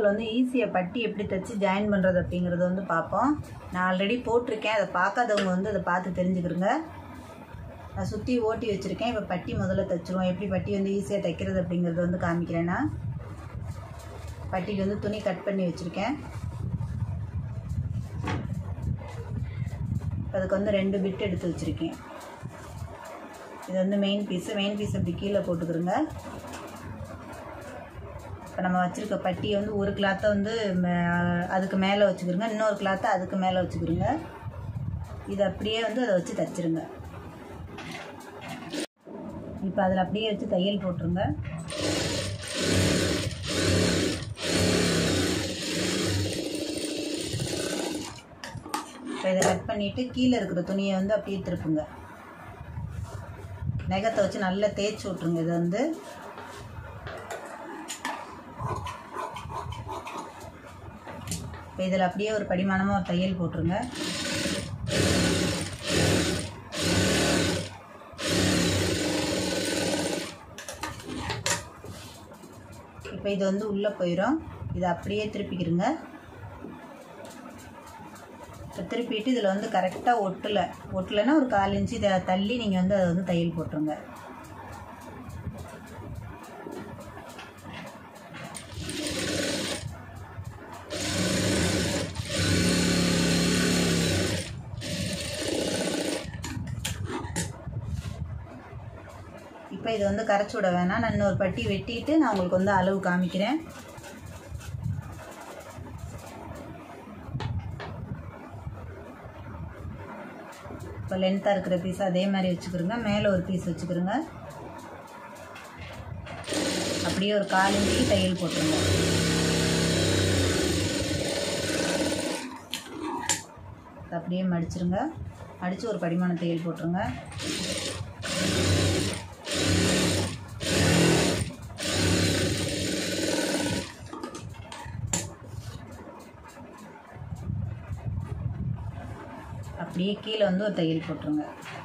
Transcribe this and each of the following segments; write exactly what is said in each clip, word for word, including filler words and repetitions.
வீடியோவில் வந்து ஈஸியாக பட்டி எப்படி தைச்சி ஜாயின் பண்ணுறது அப்படிங்கிறத வந்து பார்ப்போம். நான் ஆல்ரெடி போட்டிருக்கேன், அதை பார்க்காதவங்க வந்து அதை பார்த்து தெரிஞ்சுக்கிறங்க. நான் சுற்றி ஓட்டி வச்சுருக்கேன். இப்போ பட்டி முதல்ல தைச்சிருவோம். எப்படி பட்டி வந்து ஈஸியாக தைக்கிறது அப்படிங்கிறத வந்து காமிக்கிறேன்னா, பட்டிக்கு வந்து துணி கட் பண்ணி வச்சுருக்கேன். அதுக்கு வந்து ரெண்டு பிட் எடுத்து வச்சுருக்கேன். இது வந்து மெயின் பீஸு. மெயின் பீஸ் அப்படி கீழே போட்டுக்கிறோங்க. இப்போ நம்ம வச்சுருக்க பட்டியை வந்து ஒரு கிளாத்தை வந்து அதுக்கு மேலே வச்சுக்கிறோங்க, இன்னொரு கிளாத்தை அதுக்கு மேலே வச்சுக்கிறோங்க. இது அப்படியே வந்து அதை வச்சு தைச்சிருங்க. இப்போ அதில் அப்படியே வச்சு தையல் போட்டுருங்க. இப்போ இதை கட் பண்ணிவிட்டு கீழே இருக்கிற துணியை வந்து அப்படியே திருப்புங்க. நகத்தை வச்சு நல்லா தேய்ச்சி விட்ருங்க. இதை வந்து இப்போ இதில் அப்படியே ஒரு படிமானமாக ஒரு தையல் போட்டுருங்க. இப்போ இது வந்து உள்ளே போயிடும். இதை அப்படியே திருப்பிக்கிறங்க. இப்போ திருப்பிட்டு இதில் வந்து கரெக்டாக ஒட்டலை ஒட்டலைன்னா ஒரு கால் இன்ச்சு இதை தள்ளி நீங்கள் வந்து அதை வந்து தையல் போட்டுருங்க. இப்போ இது வந்து கரைச்சி விட வேணாம். நான் இன்னொரு பட்டி வெட்டிட்டு நான் உங்களுக்கு வந்து அளவு காமிக்கிறேன். இப்போ லென்த்தாக இருக்கிற பீஸ் அதே மாதிரி வச்சுக்கிறோங்க. மேலே ஒரு பீஸ் வச்சுக்கிறோங்க. அப்படியே ஒரு கால் இன்ச்சுக்கு தையல் போட்டுருங்க. அப்படியே மடிச்சிருங்க. மடித்து ஒரு படிமான தையல் போட்டுருங்க. அப்படியே கீழே வந்து ஒரு தையல் போட்டுருங்க.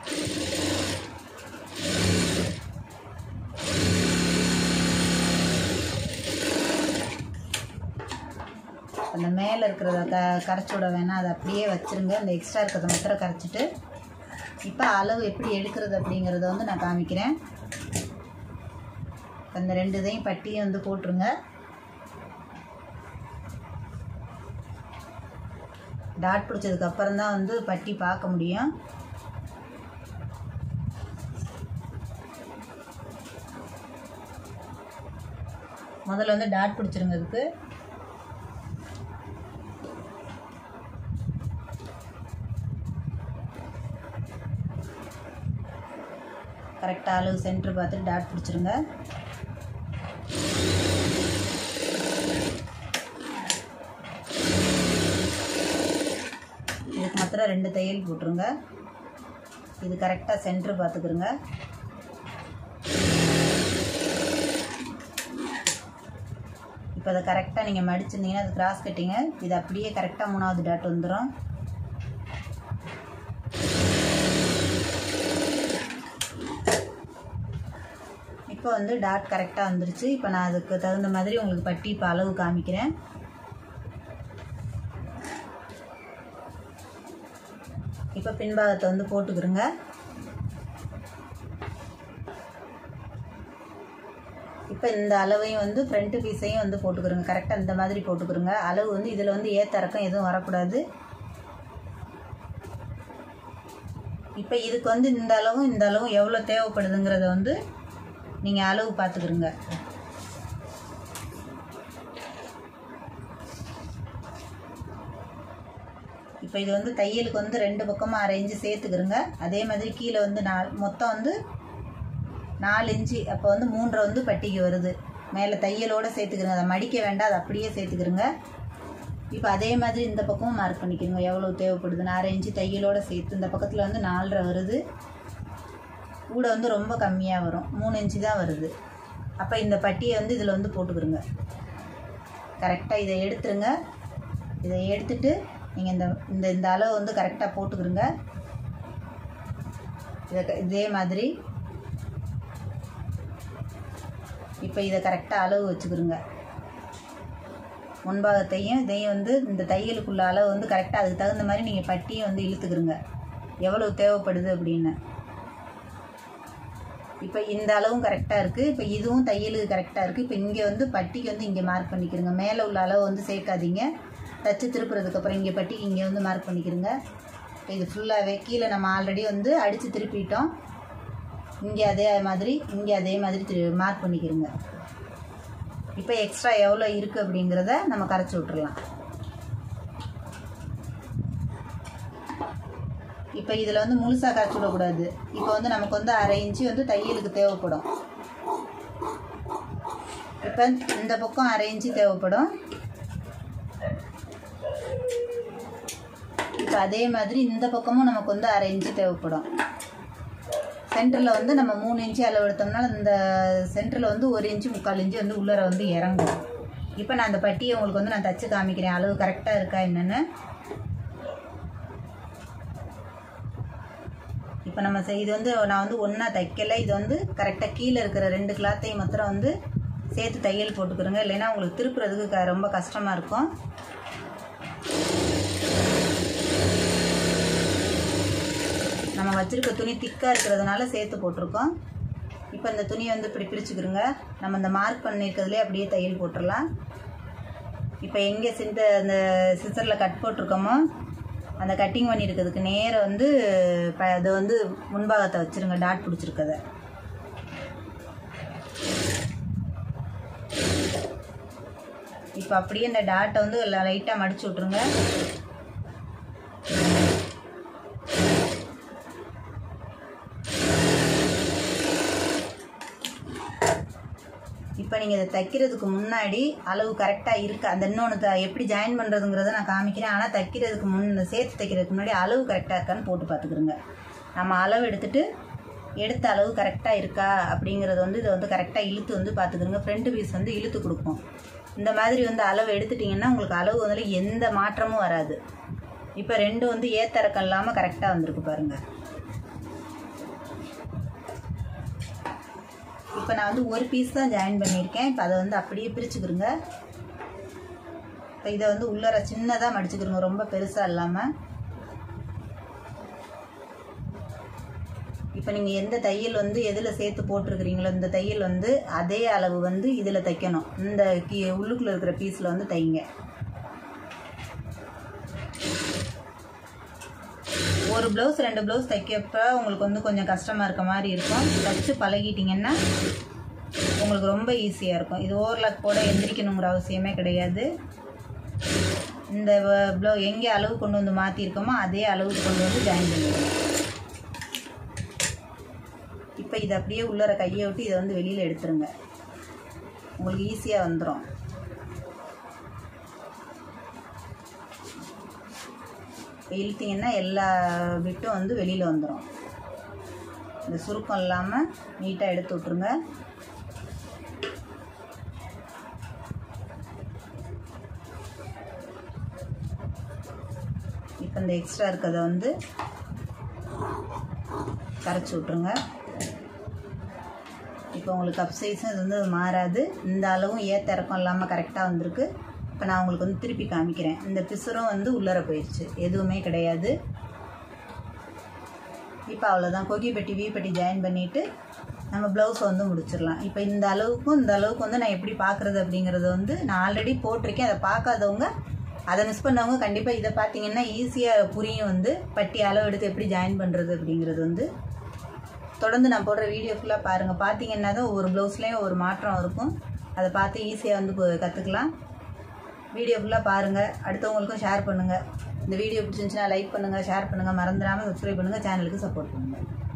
அந்த மேலே இருக்கிறத க கரைச்சி விட வேணாம், அதை அப்படியே வச்சுருங்க. அந்த எக்ஸ்ட்ரா இருக்கிறத மாத்திரம் கரைச்சிட்டு இப்போ அளவு எப்படி எடுக்கிறது அப்படிங்கிறத வந்து நான் காமிக்கிறேன். அந்த ரெண்டு இதையும் பட்டியும் வந்து போட்டுருங்க. டாட் பிடிச்சதுக்கு அப்புறம் தான் வந்து பட்டி பார்க்க முடியும். முதல்ல வந்து டாட் பிடிச்சிருங்க. அதுக்கு கரெக்டாக அளவு சென்டர் பார்த்துட்டு டாட் பிடிச்சிருங்க. இதுக்கு மாத்திரம் ரெண்டு தையல் போட்டுருங்க. இது கரெக்டாக சென்டர் பார்த்துக்குருங்க. இப்போ அதை கரெக்டாக நீங்கள் மடிச்சிருந்தீங்கன்னா அது கிராஸ் கட்டிங்க. இது அப்படியே கரெக்டாக மூணாவது டாட் வந்துடும். இப்போ வந்து டாட் கரெக்டாக வந்துருச்சு. இப்போ நான் அதுக்கு தகுந்த மாதிரி உங்களுக்கு பட்டி இப்போ அளவு காமிக்கிறேன். இப்போ பின்பாகத்தை வந்து போட்டுக்கிறோங்க. இப்போ இந்த அளவையும் வந்து ஃப்ரண்ட் பீஸையும் வந்து போட்டுக்கிறோங்க. கரெக்டாக இந்த மாதிரி போட்டுக்கிறோங்க. அளவு வந்து இதில் வந்து ஏற்ற இறக்கம் எதுவும் வரக்கூடாது. இப்போ இதுக்கு வந்து இந்த அளவும் இந்த அளவும் எவ்வளோ தேவைப்படுதுங்கிறத வந்து நீங்கள் அளவு பார்த்துக்கிறோங்க. இப்போ இது வந்து தையலுக்கு வந்து ரெண்டு பக்கமாக அரை இன்ச்சு சேர்த்துக்கிறோங்க. அதே மாதிரி கீழே வந்து நாலு மொத்தம் வந்து நாலு இன்ச்சு. அப்போ வந்து மூன்றரை வந்து பட்டிக்கு வருது. மேலே தையலோடு சேர்த்துக்கிறோங்க. அதை மடிக்க வேண்டாம், அதை அப்படியே சேர்த்துக்கிறோங்க. இப்போ அதே மாதிரி இந்த பக்கமும் மார்க் பண்ணிக்கிறோங்க எவ்வளோ தேவைப்படுதுன்னு. அரை இன்ச்சு தையலோடு சேர்த்து இந்த பக்கத்தில் வந்து நாலரை வருது. கூட வந்து ரொம்ப கம்மியாக வரும், மூணு இன்ச்சு தான் வருது. அப்போ இந்த பட்டியை வந்து இதில் வந்து போட்டுக்கிறோங்க. கரெக்டாக இதை எடுத்துருங்க. இதை எடுத்துட்டு நீங்கள் இந்த இந்த இந்த அளவு வந்து கரெக்டாக போட்டுக்கிறோங்க. இதை இதே மாதிரி இப்போ இதை கரெக்டாக அளவு வச்சுக்கிறோங்க. முன்பாகத்தையும் இதையும் வந்து இந்த தையலுக்குள்ள அளவு வந்து கரெக்டாக அதுக்கு தகுந்த மாதிரி நீங்கள் பட்டியும் வந்து இழுத்துக்கிறங்க எவ்வளவு தேவைப்படுது அப்படின்னு. இப்போ இந்த அளவும் கரெக்டாக இருக்குது. இப்போ இதுவும் தையலுக்கு கரெக்டாக இருக்குது. இப்போ இங்கே வந்து பட்டிக்கு வந்து இங்கே மார்க் பண்ணிக்கிறங்க. மேலே உள்ள அளவு வந்து சேர்க்காதீங்க. தச்சு திருப்புறதுக்கப்புறம் இங்கே பட்டிக்கு இங்கே வந்து மார்க் பண்ணிக்கிறங்க. இப்போ இது ஃபுல்லாகவே கீழே நம்ம ஆல்ரெடி வந்து அடித்து திருப்பிட்டோம். இங்கே அதே மாதிரி இங்கே அதே மாதிரி திரு மார்க் பண்ணிக்கிறங்க. இப்போ எக்ஸ்ட்ரா எவ்வளோ இருக்குது அப்படிங்கிறத நம்ம கரைச்சி விட்டுறலாம். இப்போ இதில் வந்து முழுசாக கரைச்சி விடக்கூடாது. இப்போ வந்து நமக்கு வந்து அரை இன்ச்சு வந்து தையலுக்கு தேவைப்படும். இப்போ இந்த பக்கம் அரை இன்ச்சு தேவைப்படும். இப்போ அதே மாதிரி இந்த பக்கமும் நமக்கு வந்து அரை இன்ச்சு தேவைப்படும். சென்டரில் வந்து நம்ம மூணு இன்ச்சு அளவு எடுத்தோம்னால இந்த சென்டரில் வந்து ஒரு இன்ச்சு முக்கால் இன்ச்சு வந்து உள்ளர வந்து இறங்கும். இப்போ நான் அந்த பட்டியை உங்களுக்கு வந்து நான் தச்சு காமிக்கிறேன் அளவு கரெக்டாக இருக்கா என்னென்னு. இப்போ நம்ம இது வந்து நான் வந்து ஒன்றா தைக்கலை. இது வந்து கரெக்டாக கீழே இருக்கிற ரெண்டு கிளாத்தையும் மாத்திரம் வந்து சேர்த்து தையல் போட்டுக்கிறோங்க. இல்லைன்னா உங்களுக்கு திருப்புறதுக்கு க ரொம்ப கஷ்டமாக இருக்கும். நம்ம வச்சுருக்க துணி திக்காக இருக்கிறதுனால சேர்த்து போட்டிருக்கோம். இப்போ இந்த துணியை வந்து இப்படி பிரிச்சுக்கிறோங்க. நம்ம இந்த மார்க் பண்ணியிருக்கிறதுலே அப்படியே தையல் போட்டுடலாம். இப்போ எங்கே சிந்த அந்த சிசரில் கட் போட்டிருக்கோமோ அந்த கட்டிங் பண்ணியிருக்கிறதுக்கு நேராக வந்து இப்போ அதை வந்து முன்பாகத்தை வச்சுருங்க. டாட் பிடிச்சிருக்கத இப்போ அப்படியே இந்த டாட்டை வந்து லைட்டாக மடிச்சு விட்ருங்க. இப்போ நீங்கள் இதை தைக்கிறதுக்கு முன்னாடி அளவு கரெக்டாக இருக்குது. அந்த இன்னொன்று த எப்படி ஜாயின் பண்ணுறதுங்கிறத நான் காமிக்கிறேன். ஆனால் தைக்கிறதுக்கு முன் சேர்த்து தைக்கிறதுக்கு முன்னாடி அளவு கரெக்டாக இருக்கான்னு போட்டு பார்த்துக்குறோங்க. நம்ம அளவு எடுத்துகிட்டு எடுத்த அளவு கரெக்டாக இருக்கா அப்படிங்கிறது வந்து இதை வந்து கரெக்டாக இழுத்து வந்து பார்த்துக்குறோங்க. ஃப்ரண்ட் பீஸ் வந்து இழுத்து கொடுக்கும். இந்த மாதிரி வந்து அளவு எடுத்துட்டிங்கன்னா உங்களுக்கு அளவு வந்து எந்த மாற்றமும் வராது. இப்போ ரெண்டு வந்து ஏத்தரக்கம் இல்லாமல் கரெக்டாக வந்திருக்கு பாருங்கள். இப்போ நான் வந்து ஒரு பீஸ் தான் ஜாயின் பண்ணியிருக்கேன். இப்போ அதை வந்து அப்படியே பிரிச்சுக்கிறோங்க. இப்போ இதை வந்து உள்ளர சின்னதாக மடிச்சுக்கிறோங்க, ரொம்ப பெருசாக இல்லாமல். இப்போ நீங்கள் எந்த தையல் வந்து எதில் சேர்த்து போட்டிருக்கிறீங்களோ இந்த தையல் வந்து அதே அளவு வந்து இதில் தைக்கணும். இந்த கீ உள்ளுக்குள்ளே இருக்கிற பீஸில் வந்து தைங்க. ஒரு ப்ளவுஸ் ரெண்டு ப்ளவுஸ் தைக்கப்ப உங்களுக்கு வந்து கொஞ்சம் கஷ்டமாக இருக்க மாதிரி இருக்கும். தைச்சு பழகிட்டிங்கன்னா உங்களுக்கு ரொம்ப ஈஸியாக இருக்கும். இது ஓவர்லாக் போட எந்திரிக்கணுங்கிற அவசியமே கிடையாது. இந்த ப்ளவு எங்கே அளவு கொண்டு வந்து மாற்றிருக்கோமோ அதே அளவுக்கு கொண்டு வந்து ஜாயின் பண்ணிடுவோம். இப்போ இதை அப்படியே உள்ளர கையை விட்டு இதை வந்து வெளியில் எடுத்துருங்க. உங்களுக்கு ஈஸியாக வந்துடும். இழுத்தீங்கன்னா எல்லா பிட்டும் வந்து வெளியில் வந்துடும். இந்த சுருக்கம் இல்லாமல் நீட்டாக எடுத்து விட்ருங்க. இப்போ இந்த எக்ஸ்ட்ரா இருக்கிறத வந்து கரைச்சி விட்ருங்க. இப்போ உங்களுக்கு கப் சைஸும் இது வந்து மாறாது. இந்த அளவும் ஏத்த இறக்கம் இல்லாமல் கரெக்டாக வந்திருக்கு. இப்போ நான் உங்களுக்கு வந்து திருப்பி காமிக்கிறேன். இந்த பிசுரும் வந்து உள்ளர போயிடுச்சு, எதுவுமே கிடையாது. இப்போ அவ்வளோதான். கொக்கி பெட்டி வீ பெட்டி ஜாயின் பண்ணிவிட்டு நம்ம ப்ளவுஸை வந்து முடிச்சிடலாம். இப்போ இந்த அளவுக்கும் இந்த அளவுக்கு வந்து நான் எப்படி பார்க்குறது அப்படிங்கிறத வந்து நான் ஆல்ரெடி போட்டிருக்கேன். அதை பார்க்காதவங்க, அதை மிஸ் பண்ணவங்க கண்டிப்பாக இதை பார்த்தீங்கன்னா ஈஸியாக புரியும். வந்து பட்டி அளவு எடுத்து எப்படி ஜாயின் பண்ணுறது அப்படிங்கிறது வந்து தொடர்ந்து நான் போடுற வீடியோ ஃபுல்லாக பாருங்கள். பார்த்தீங்கன்னா தான் ஒவ்வொரு ப்ளவுஸ்லேயும் ஒரு மாற்றம் இருக்கும். அதை பார்த்து ஈஸியாக வந்து கற்றுக்கலாம். வீடியோ ஃபுல்லாக பாருங்கள், அடுத்தவங்களுக்கும் ஷேர் பண்ணுங்கள். இந்த வீடியோ பிடிச்சிருந்துச்சுன்னா லைக் பண்ணுங்கள், ஷேர் பண்ணுங்கள், மறந்துடாமல் சப்ஸ்கிரைப் பண்ணுங்கள், சேனலுக்கு சப்போர்ட் பண்ணுங்கள்.